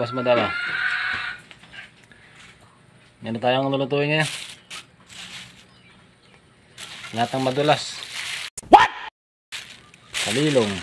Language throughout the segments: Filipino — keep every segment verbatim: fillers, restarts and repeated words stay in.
boss madama. Yan na tayong lulutuin ngayon. Lahat ng madulas. What? Kalilong.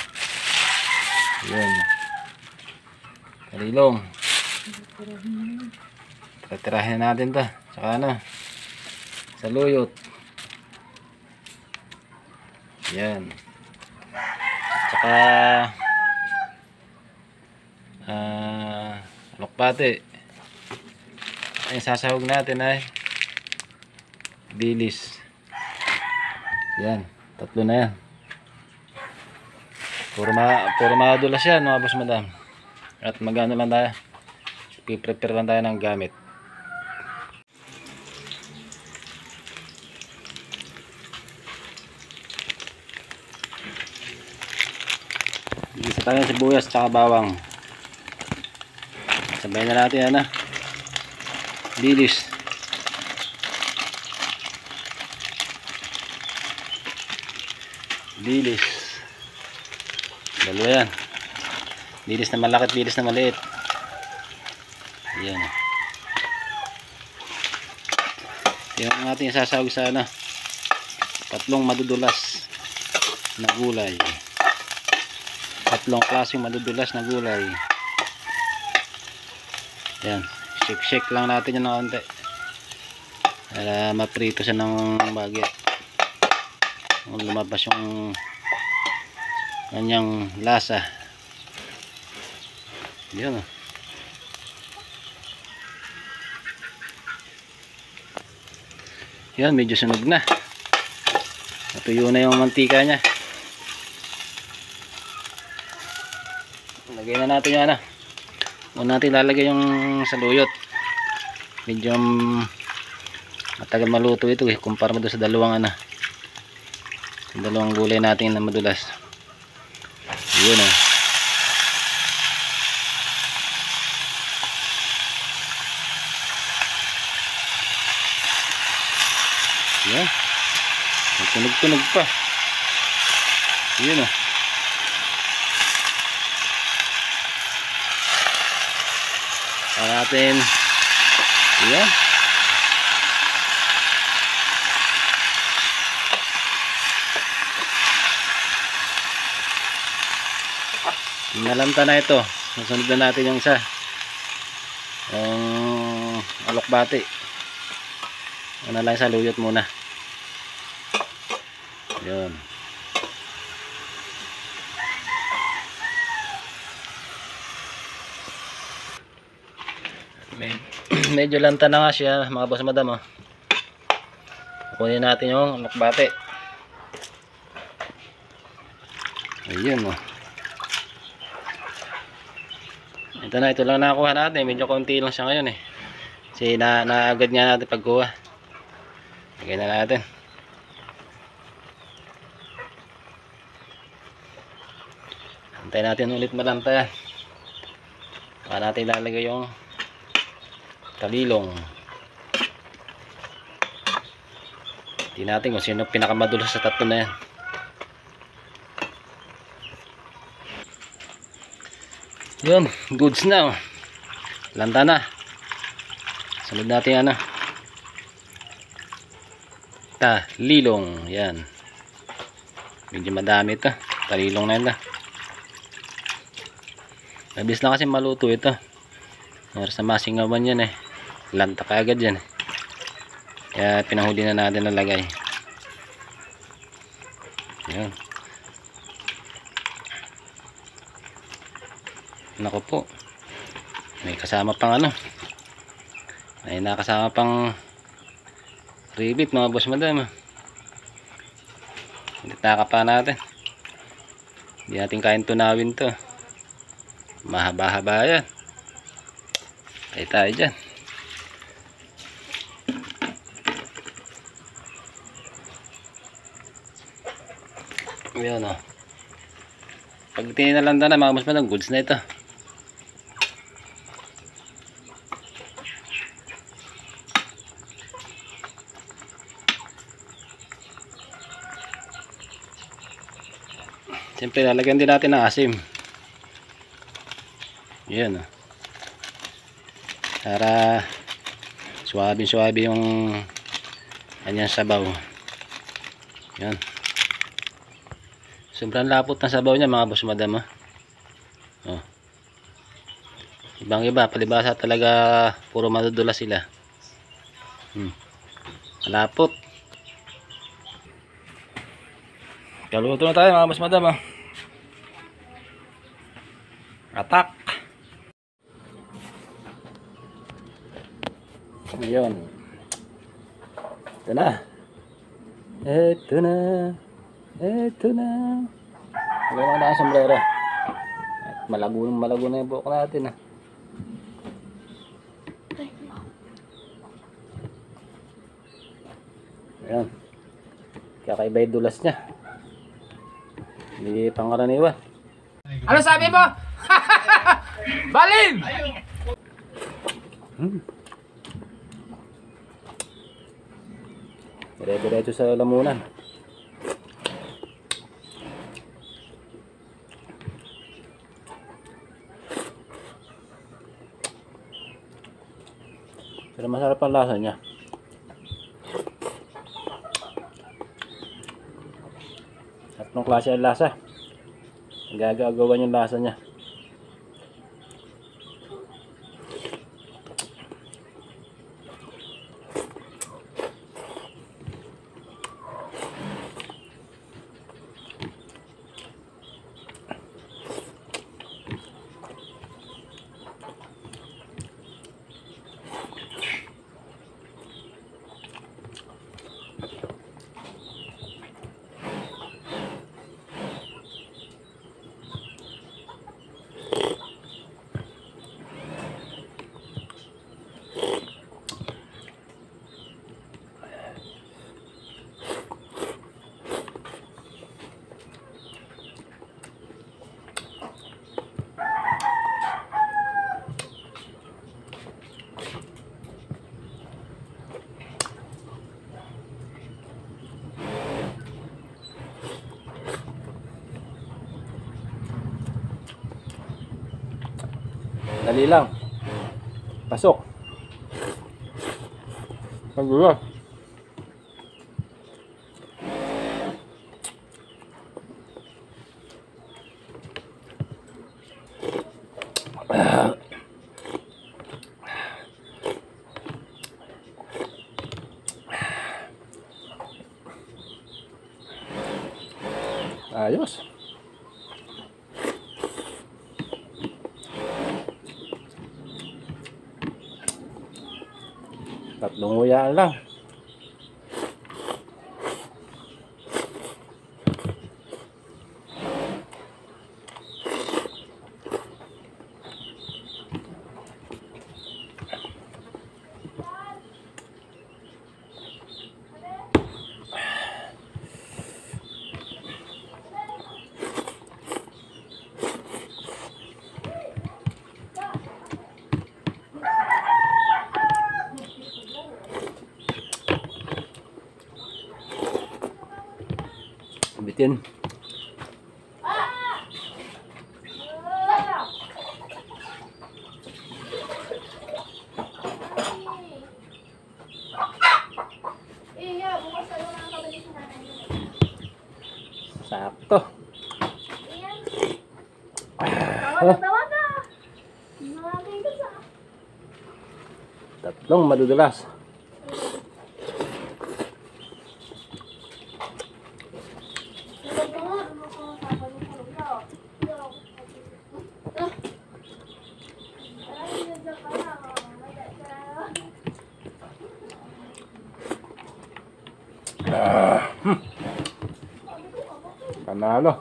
Yan. Kalilong. Titirahin natin to. Saka ano, saluyot. Yan. Saka uh, alokbate. Ang sasahog natin ay dilis. Yan, tatlo na yan. Puro ma puro madulas yan mga boss madam. At magano lang tayo, i-prepare lang tayo ng gamit. Isa tayo ng sibuyas tsaka bawang. Sabayin na natin yan na dilis. Dilis. Dalawa yan. Dilis na malaki at dilis na maliit. Ayan. Yan ang ating sasawag sa ano, tatlong madudulas na gulay. Tatlong klaseng madudulas na gulay. Yan. Shake-shake lang natin yan ng konti para maprito siya ng bagay. Kung lumabas yung kanyang lasa. Yan o. Yan, medyo sunog na. Natuyo na yung mantika nya. Lagay na natin yan na. Una natin lalagay yung saluyot. Medyo matagal maluto ito eh, kumpara mo doon sa dalawang ano, sa dalawang gulay natin na madulas. Yun eh. Yan. Tunog-tunog pa. Yun eh. Para natin. Yan. Nalanta na ito. Nasunod na natin yung isa. Yung alokbate. Ano lang sa luyot muna. Yun. Med medyo lanta na nga siya mga boss madam. Oh. Kunin natin yung alokbate. Ayun oh. Ito na, ito lang nakakuha natin. Medyo konti lang siya ngayon eh. Kasi na naagad nga natin pagkuha. Lagay na natin. Antayin natin ulit malanta yan. Saka natin lalagay yung kalilong. Hindi natin kung sino pinakamadulas sa tatlo na yan. Yun, goods na oh. Lanta na. Sunod natin ano, talilong. Yan. Medyo madami ito. Talilong na yun. Mabilis lang kasi maluto ito. Para sa masingawan yan eh. Lanta ka agad yan eh. Kaya pinahuli na natin na lagay. Yan. Nako po. May kasama pang ano. May nakasama pang ribit mga boss madam. Hindi taka pa natin. Hindi natin kain tunawin to. Mahaba-haba yan. Tayo tayo dyan. Ayan o. Pag tinalanda na mga boss madam, goods na ito. Siyempre lalagyan din natin ng asim. Yan. para suwabe suwabe yung kanyang sabaw. Yan, sobrang lapot ng sabaw niya mga boss madam, ah. Oh. Ibang iba palibasa talaga puro madudulas sila. hmm. Malapot. Kaluto na tayo mga boss madam, ah. Atak. Ngayon ito na, ito na, ito na. Wala na ang sombrero at malago, malago na yung buhok natin, ah. Ayan, kakaiba yung dulas nya, hindi pangkaraniwan. Ano sabi mo? Balin! hmm. Dire-diretso sa lamunan. Pero masarap ang lasa niya. Tatlong klase ang lasa. Gagagawan yung lasa niya. Dali lang. Pasok. Magulo. Ayos. Tatlong nguyaan lang. Bitin. Sakto. Tatlong madudulas. Ah, hmm. Panalo.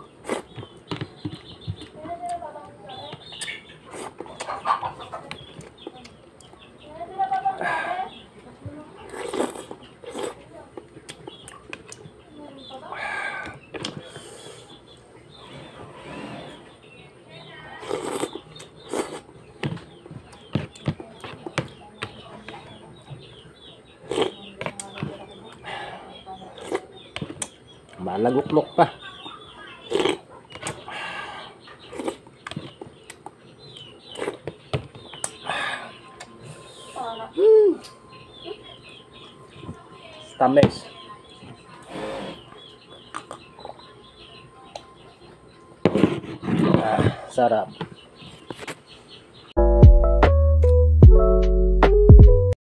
Malaguklok pa. tamis. Ah, sarap.